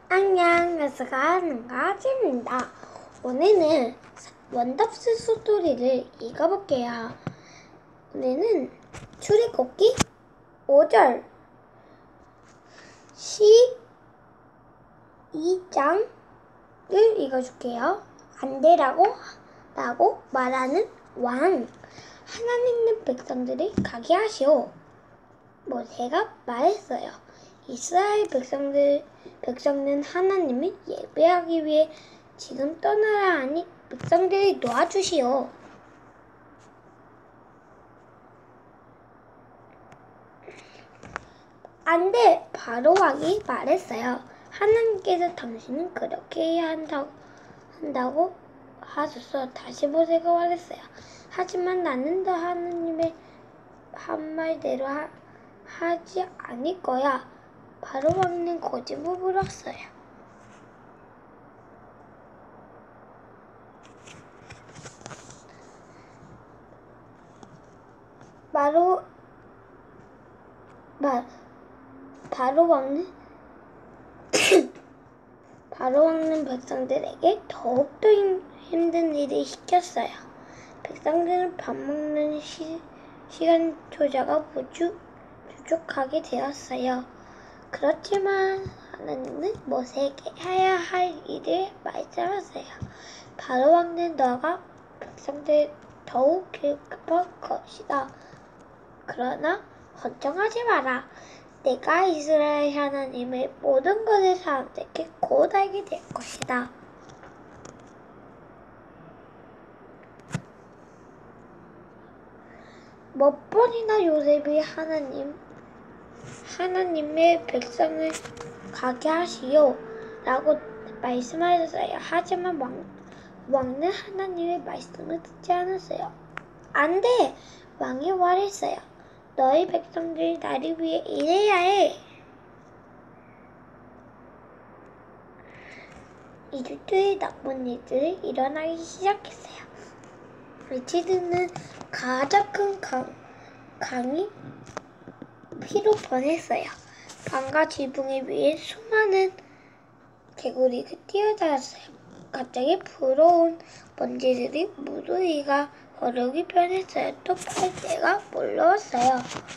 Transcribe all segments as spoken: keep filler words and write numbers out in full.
안녕, 가수가 능가지입니다. 오늘은 원더풀 스토리를 읽어볼게요. 오늘은 출애굽기 오 절 십이 장을 읽어줄게요. 안 되라고 라고 말하는 왕, 하나님은 백성들을 가게 하시오. 모세가 말했어요. 이스라엘 백성들, 백성은 하나님을 예배하기 위해 지금 떠나라 하니 백성들이 놓아주시오. 안 돼! 바로 왕이 말했어요. 하나님께서 당신은 그렇게 해야 한다고, 한다고 하셔서 다시 모세가 말했어요. 하지만 나는 더 하나님의 한 말대로 하, 하지 않을 거야. 바로 왕은 고집을 부렸어요. 바로 바, 바로 왕은 바로 왕은 백성들에게 더욱더 힘, 힘든 일을 시켰어요. 백성들은 밥 먹는 시, 시간조차가 부족, 부족하게 되었어요. 그렇지만 하나님은 모세에게 해야 할 일을 말씀하세요. 바로 왕은 너가 백성들 더욱 급할 것이다. 그러나 걱정하지 마라. 내가 이스라엘 하나님의 모든 것을 사람들께 곧 알게 될 것이다. 몇 번이나 요셉이 하나님 하나님의 백성을 가게 하시오 라고 말씀하셨어요. 하지만 왕, 왕은 하나님의 말씀을 듣지 않았어요. 안 돼! 왕이 말했어요. 너희 백성들이 나를 위해 일해야 해. 이집트의 나쁜 일들이 일어나기 시작했어요. 이집트는 가장 큰 강, 강이 피로 변했어요. 강과 지붕에 위에 수많은 개구리가 뛰어다녔어요. 갑자기 불어온 먼지들이 무더위가 거룩이 변했어요. 또 빨대가 몰려왔어요.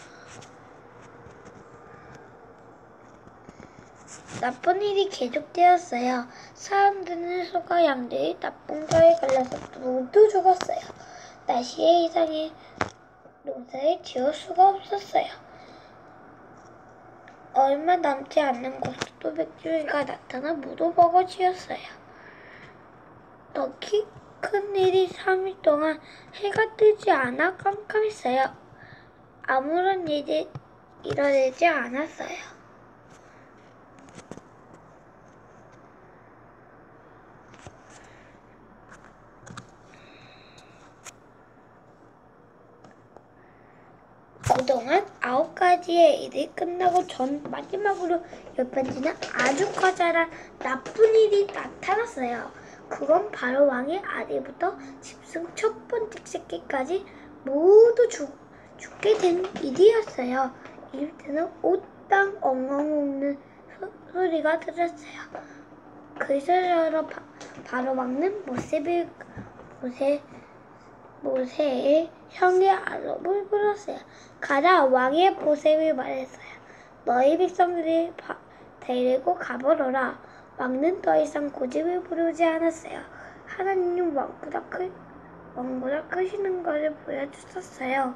나쁜 일이 계속되었어요. 사람들은 소가 양들이 나쁜 가에 걸려서 모두 죽었어요. 날씨의 이상에 농사를 지을 수가 없었어요. 얼마 남지 않는 곳에도 백주리가 나타나 모두 먹어지었어요. 더 큰 일이 삼 일 동안 해가 뜨지 않아 깜깜했어요. 아무런 일이 일어나지 않았어요. 그동안 아홉 가지의 일이 끝나고 전 마지막으로 열 번째는 아주 커다란 나쁜 일이 나타났어요. 그건 바로 왕의 아들부터 짐승 첫 번째 새끼까지 모두 죽, 죽게 된 일이었어요. 이집트는 옷당 엉엉 우는 소리가 들렸어요. 그 시절로 바로 왕은 모세를 모세 모세의 형의 아론을 불렀어요. 가라. 왕의 모세를 말했어요. 너희 백성들이 데리고 가버려라. 왕은 더 이상 고집을 부르지 않았어요. 하나님은 왕보다 크, 왕보다 크시는 것을 보여주셨어요.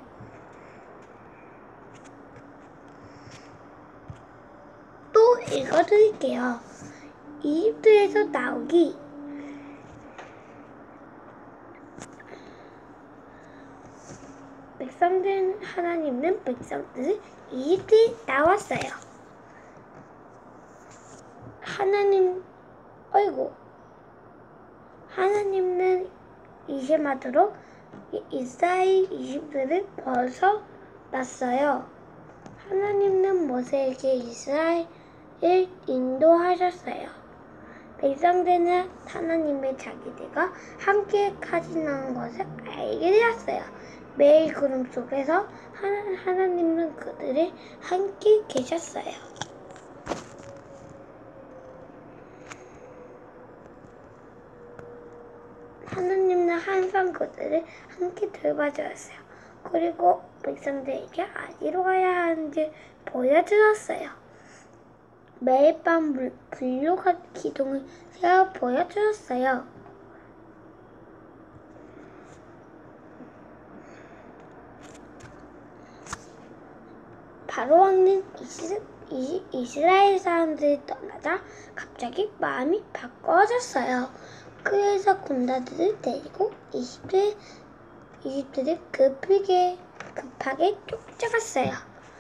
또 읽어드릴게요. 이집트에서 나오기. 백성들 하나님은 백성들을 이집트에 나왔어요. 하나님, 어이구, 하나님은 이시마도록 이스라엘 이집트를 벗어났어요. 하나님은 모세에게 이스라엘을 인도하셨어요. 백성들은 하나님의 자기들과 함께 가지는 것을 알게 되었어요. 매일 구름 속에서 하나님은 그들이 함께 계셨어요. 하나님은 항상 그들을 함께 돌봐주었어요. 그리고 백성들에게 어디로 가야 하는지 보여주었어요. 매일 밤 불로 기둥을 세워 보여주었어요. 바로 왕은 이스, 이, 이스라엘 사람들이 떠나자 갑자기 마음이 바꿔졌어요. 그래서 군사들을 데리고 이집트, 이집트를 급하게, 급하게 쫓아갔어요.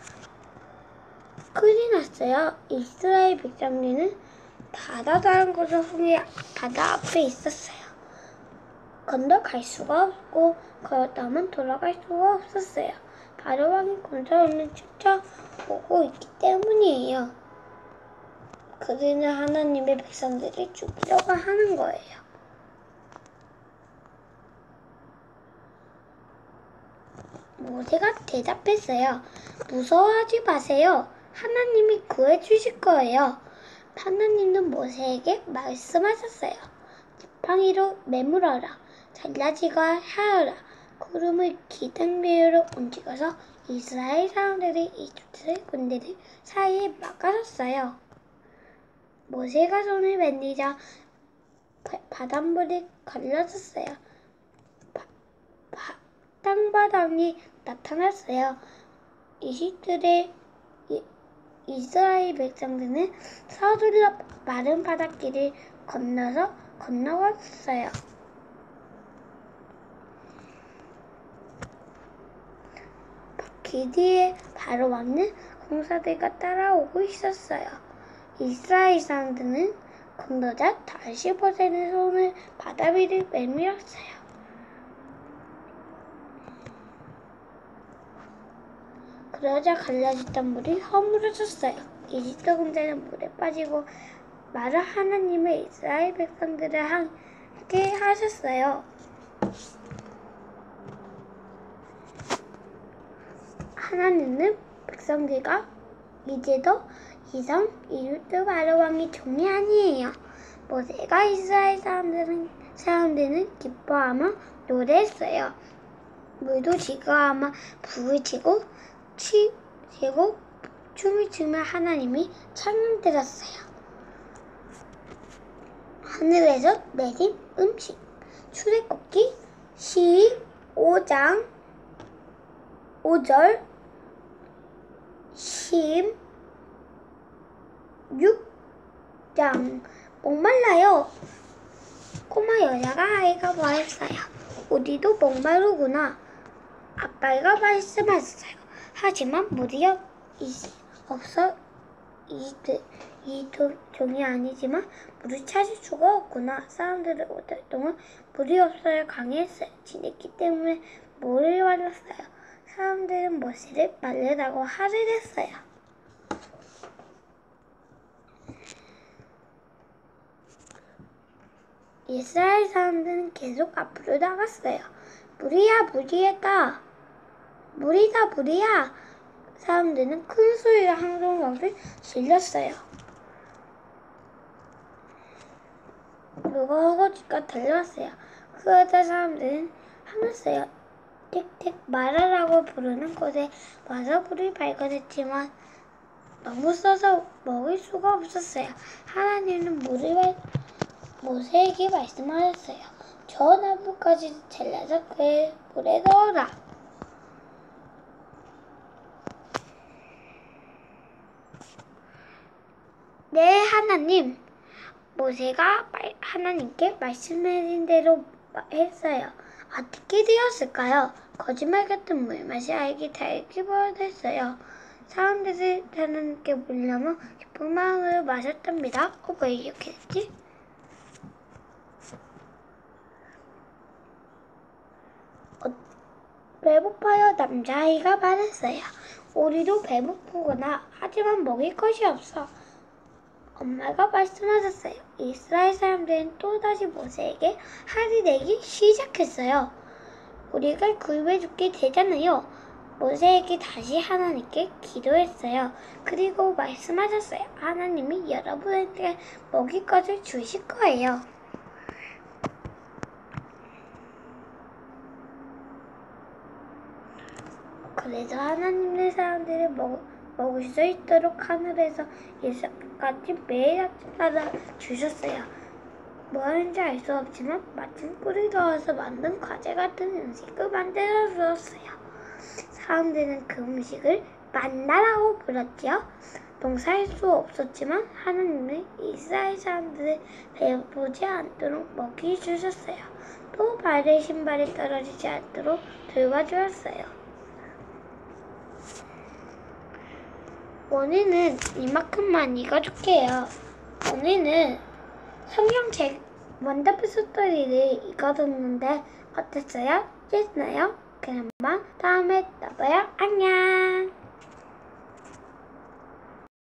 큰일 났어요. 이스라엘 백성들은 바다 다른 곳을 향해 바다 앞에 있었어요. 건너갈 수가 없고 걸었다면 돌아갈 수가 없었어요. 바로 왕이 군사를 쫓아오고 있기 때문이에요. 그들은 하나님의 백성들을 죽이려고 하는 거예요. 모세가 대답했어요. 무서워하지 마세요. 하나님이 구해주실 거예요. 하나님은 모세에게 말씀하셨어요. 지팡이로 매물어라. 잘라지가 하여라. 구름을 기둥 위로 움직여서 이스라엘 사람들이 이집트 군대들 사이에 막아섰어요. 모세가 손을 만지자 바닷물이 갈라졌어요. 바, 바, 땅바닥이 나타났어요. 이집트의 이스라엘 백성들은 서둘러 마른 바닷길을 건너서 건너갔어요. 길 뒤에 바로 왕은 군사들과 따라오고 있었어요. 이스라엘 사람들은 건너자 다시 모세의 손을 바다 위를 내밀었어요. 그러자 갈라졌던 물이 허물어졌어요. 이집트 군대는 물에 빠지고 말을 하나님의 이스라엘 백성들을 함께 하셨어요. 하나님은 백성들과 이제 더 이상 이집트 바로 왕의 종이 아니에요. 모세가 이스라엘 사람들은, 사람들은 기뻐하며 노래했어요. 물도 즐거워하며 불을 치고 치고 춤을 추며 하나님이 찬양 들었어요. 하늘에서 내린 음식 출애굽기 십오 장 오 절 십육 장 목말라요. 꼬마 여자가 아이가 말했어요. 우리도 목마르구나. 아빠가 말씀하셨어요. 하지만 물이 없어 이, 이 종이 아니지만 물을 찾을 수가 없구나. 사람들은 오달 동안 물이 없어야 강에 지냈기 때문에 물을 마셨어요. 사람들은 모세를 말르라고 화를 냈어요. 이스라엘 사람들은 계속 앞으로 나갔어요. 물이야 물이다. 물이다 물이야. 사람들은 큰 소리로 항성을 질렀어요. 누가 허거지가 달려왔어요. 그러자 사람들은 화났어요. 틱틱 말하라고 부르는 곳에 와서 불을 발견했지만 너무 써서 먹을 수가 없었어요. 하나님은 물을 모세에게 말씀하셨어요. 저 나무까지 잘라서 그 물에 넣어라. 네, 하나님. 모세가 하나님께 말씀하신 대로 했어요. 어떻게 되었을까요? 거짓말 같은 물맛이 알게 달게 보였어요. 사람들이 하나님께 물려면 기쁜 마음으로 마셨답니다. 어, 왜 이렇게 됐지? 어, 배고파요. 남자아이가 말했어요. 우리도 배고프구나. 하지만 먹을 것이 없어. 엄마가 말씀하셨어요. 이스라엘 사람들은 또다시 모세에게 화를 내기 시작했어요. 우리가 구해줄게 되잖아요. 모세에게 다시 하나님께 기도했어요. 그리고 말씀하셨어요. 하나님이 여러분에게 먹을 것을 주실 거예요. 그래서 하나님의 사람들을 먹, 먹을 수 있도록 하늘에서 예수같이 매일 아침마다 주셨어요. 뭐 하는지 알 수 없지만 마침 꿀을 넣어서 만든 과제 같은 음식을 만들어 주었어요. 사람들은 그 음식을 만나라고 불렀지요. 농사할 수 없었지만 하나님은 이스라엘 사람들을 배고프지 않도록 먹이 주셨어요. 또 발에 신발이 떨어지지 않도록 돌봐주었어요. 오늘은 이만큼만 읽어줄게요. 오늘은 성경책 원더풀 스토리를 읽어줬는데 어땠어요? 재밌나요? 그럼 다음에 또 봐요. 안녕.